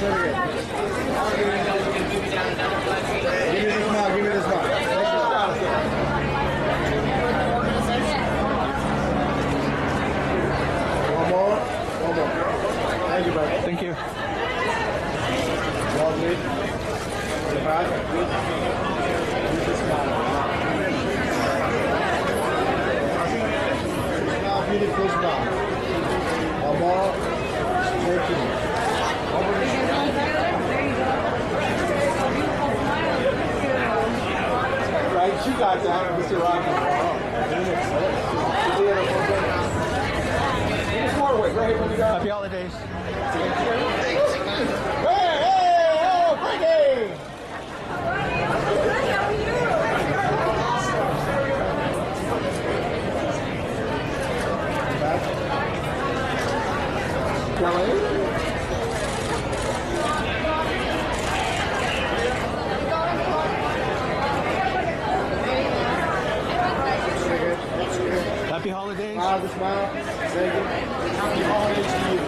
Give me the smile. One more. Thank you, brother. Thank you. Lovely. The back. Good. Give the smile. Now, beautiful smile. One more. Thank you. Right, she got that, Mr. Rocky. Happy holidays. Hey, oh, Frankie! Kelly? Happy holidays. Smile, the smile. Thank you. Happy holidays to you.